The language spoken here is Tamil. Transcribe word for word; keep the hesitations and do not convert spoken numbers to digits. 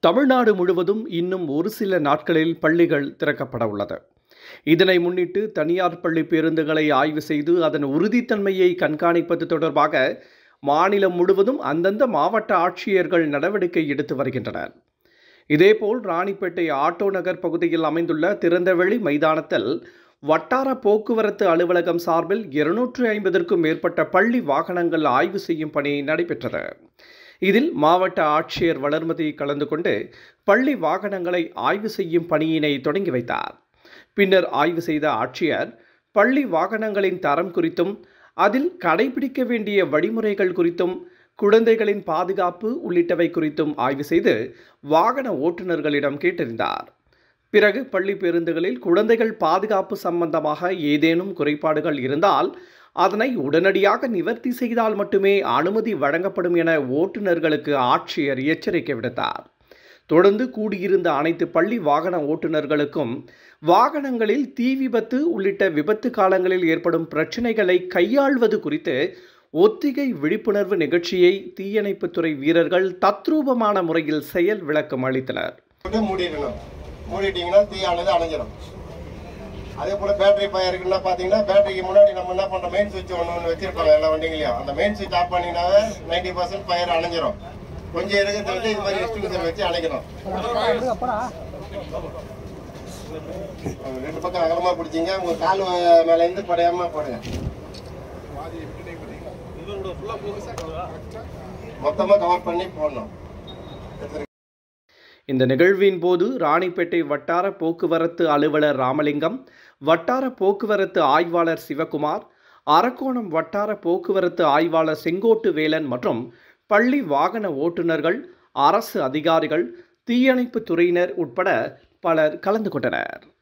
தமிழ்நாடு முழுவதும் இன்னும் ஒரு சில நாட்களில் பள்ளிகள் திறக்கப்பட உள்ளது. இதனை முன்னிட்டு தனியார் பள்ளி பேருந்துகளை ஆய்வு செய்து அதன் உறுதித்தன்மையை கண்காணிப்பது தொடர்பாக மாநிலம் முழுவதும் அந்தந்த மாவட்ட ஆட்சியர்கள் நடவடிக்கை எடுத்து வருகின்றனர். இதேபோல் ராணிப்பேட்டை ஆட்டோ நகர் பகுதியில் அமைந்துள்ள திறந்தவெளி மைதானத்தில் வட்டார போக்குவரத்து அலுவலகம் சார்பில் இருநூற்று ஐம்பதற்கும் மேற்பட்ட பள்ளி வாகனங்கள் ஆய்வு செய்யும் பணி நடைபெற்றது. இதில் மாவட்ட ஆட்சியர் வளர்மதி கலந்து கொண்டு பள்ளி வாகனங்களை ஆய்வு செய்யும் பணியினை தொடங்கி வைத்தார். பின்னர் ஆய்வு செய்த ஆட்சியர் பள்ளி வாகனங்களின் தரம் குறித்தும் அதில் கடைபிடிக்க வேண்டிய வழிமுறைகள் குறித்தும் குழந்தைகளின் பாதுகாப்பு உள்ளிட்டவை குறித்தும் ஆய்வு செய்து வாகன ஓட்டுநர்களிடம் கேட்டறிந்தார். பிறகு பள்ளி பேருந்துகளில் குழந்தைகள் பாதுகாப்பு சம்பந்தமாக ஏதேனும் குறைபாடுகள் இருந்தால் அதனை உடனடியாக நிவர்த்தி செய்தால் மட்டுமே அனுமதி வழங்கப்படும் என ஓட்டுநர்களுக்கு ஆட்சியர் எச்சரிக்கை விடுத்தார். தொடர்ந்து கூடியிருந்த அனைத்து பள்ளி வாகன ஓட்டுநர்களுக்கும் வாகனங்களில் தீ விபத்து உள்ளிட்ட விபத்து காலங்களில் ஏற்படும் பிரச்சினைகளை கையாள்வது குறித்து ஒத்திகை விழிப்புணர்வு நிகழ்ச்சியை தீயணைப்புத்துறை வீரர்கள் தத்ரூபமான முறையில் செயல் விளக்கம் அளித்தனர். மூடிட்டீங்கன்னா தீயானது அணைஞ்சிடும். அதே போல பேட்டரி ஃபயர் இருக்குன்னா பாத்தீங்கன்னா பேட்டரிக்கு முன்னாடி நம்ம என்ன பண்றோம், மெயின் சுவிட்ச் ஒன்று ஒன்று வச்சிருப்பாங்க எல்லா வண்டிங்களையும். அந்த மெயின் சுவிட்ச் ஆஃப் பண்ணினாவே நைன்டி பர்சன்ட் ஃபயர் அணைஞ்சிரும். கொஞ்சம் இருக்கிறத வந்து இது மாதிரி எக்ஸ்டிங்யூஷர் வச்சு அணைக்கணும். ரெண்டு பக்கம் அகலமா பிடிச்சிங்க, உங்க கால் மேல இருந்து படையாம போடுங்க. மொத்தமா கவர் பண்ணி போடணும். இந்த நிகழ்வின் போது ராணிப்பேட்டை வட்டார போக்குவரத்து அலுவலர் ராமலிங்கம், வட்டார போக்குவரத்து ஆய்வாளர் சிவகுமார், அரக்கோணம் வட்டார போக்குவரத்து ஆய்வாளர் செங்கோட்டு வேலன் மற்றும் பள்ளி வாகன ஓட்டுநர்கள், அரசு அதிகாரிகள், தீயணைப்பு துறையினர் உட்பட பலர் கலந்து கொண்டனர்.